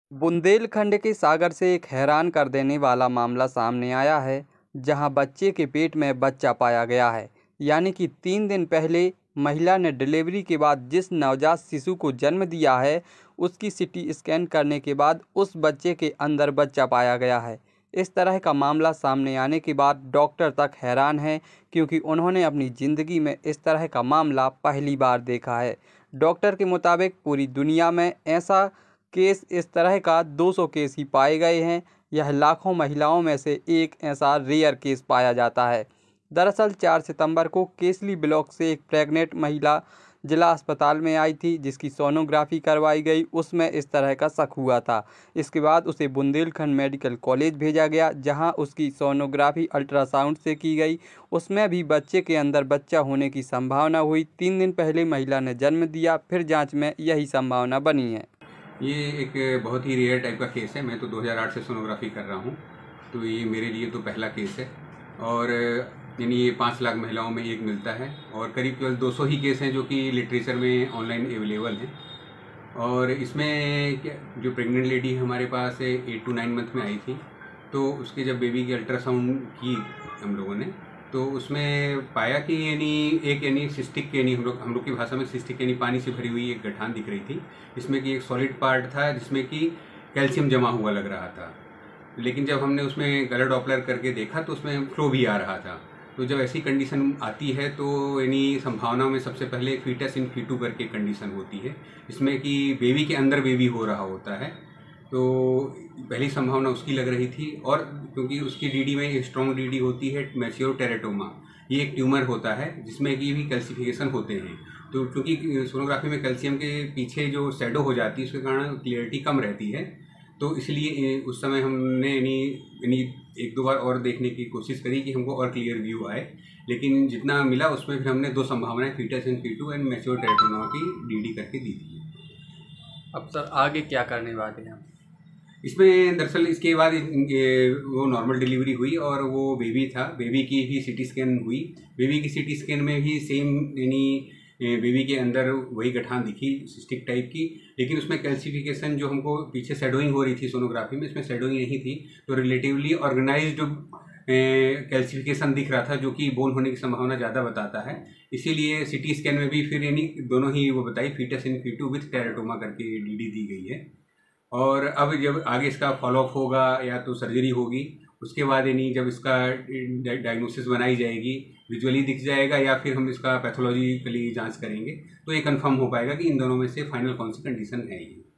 बुंदेलखंड के सागर से एक हैरान कर देने वाला मामला सामने आया है, जहां बच्चे के पेट में बच्चा पाया गया है। यानी कि 3 दिन पहले महिला ने डिलीवरी के बाद जिस नवजात शिशु को जन्म दिया है, उसकी सीटी स्कैन करने के बाद उस बच्चे के अंदर बच्चा पाया गया है। इस तरह का मामला सामने आने के बाद डॉक्टर तक हैरान हैं, क्योंकि उन्होंने अपनी ज़िंदगी में इस तरह का मामला पहली बार देखा है। डॉक्टर के मुताबिक पूरी दुनिया में ऐसा केस इस तरह का 200 केस ही पाए गए हैं। यह लाखों महिलाओं में से एक ऐसा रेयर केस पाया जाता है। दरअसल 4 सितंबर को केसली ब्लॉक से एक प्रेग्नेंट महिला जिला अस्पताल में आई थी, जिसकी सोनोग्राफी करवाई गई। उसमें इस तरह का शक हुआ था। इसके बाद उसे बुंदेलखंड मेडिकल कॉलेज भेजा गया, जहां उसकी सोनोग्राफी अल्ट्रासाउंड से की गई। उसमें भी बच्चे के अंदर बच्चा होने की संभावना हुई। 3 दिन पहले महिला ने जन्म दिया, फिर जांच में यही संभावना बनी है। ये एक बहुत ही रेयर टाइप का केस है। मैं तो 2008 से सोनोग्राफी कर रहा हूँ, तो ये मेरे लिए तो पहला केस है। और यानी ये 5 लाख महिलाओं में एक मिलता है, और करीब केवल 200 ही केस हैं जो कि लिटरेचर में ऑनलाइन अवेलेबल हैं। और इसमें जो प्रेग्नेंट लेडी हमारे पास 8 to 9 मंथ में आई थी, तो उसके जब बेबी की अल्ट्रासाउंड की हम लोगों ने, तो उसमें पाया कि यानी सिस्टिक यानी हम लोग की भाषा में सिस्टिक यानी पानी से भरी हुई एक गठान दिख रही थी। इसमें कि एक सॉलिड पार्ट था जिसमें कि कैल्शियम जमा हुआ लग रहा था। लेकिन जब हमने उसमें गला डॉपलर करके देखा तो उसमें फ्लो भी आ रहा था। तो जब ऐसी कंडीशन आती है तो यानी संभावना में सबसे पहले फीटस इन फीटू करके कंडीशन होती है, इसमें कि बेबी के अंदर बेबी हो रहा होता है। तो पहली संभावना उसकी लग रही थी। और क्योंकि उसकी डीडी में एक स्ट्रॉन्ग डीडी होती है मैच्योर टेरेटोमा, ये एक ट्यूमर होता है जिसमें कि भी कैल्सिफिकेशन होते हैं। तो क्योंकि सोनोग्राफी में कैल्शियम के पीछे जो शैडो हो जाती है, उसके कारण क्लियरिटी कम रहती है। तो इसलिए उस समय हमने यानी 1-2 बार और देखने की कोशिश करी कि हमको और क्लियर व्यू आए, लेकिन जितना मिला उसमें फिर हमने 2 संभावनाएं fetus in fetu and mature teratoma की डीडी करके दी थी। अब सर आगे क्या करने वाले हैं? इसमें दरअसल इसके बाद वो नॉर्मल डिलीवरी हुई और वो बेबी था। बेबी की भी सीटी स्कैन हुई। बेबी की सीटी स्कैन में भी सेम यानी बेबी के अंदर वही गठान दिखी सिस्टिक टाइप की, लेकिन उसमें कैल्सिफिकेशन जो हमको पीछे शेडोइंग हो रही थी सोनोग्राफी में, इसमें शेडोइंग नहीं थी। तो रिलेटिवली ऑर्गेनाइज्ड कैल्सिफिकेशन दिख रहा था, जो कि बोन होने की संभावना ज़्यादा बताता है। इसीलिए सिटी स्कैन में भी फिर यानी दोनों ही वो बताई fetus in fetu with teratoma करके डीडी दी गई है। और अब जब आगे इसका फॉलोअप होगा या तो सर्जरी होगी, उसके बाद यानी जब इसका डायग्नोसिस बनाई जाएगी, विजुअली दिख जाएगा या फिर हम इसका पैथोलॉजिकली जांच करेंगे, तो ये कंफर्म हो पाएगा कि इन दोनों में से फाइनल कौन सी कंडीशन है ये।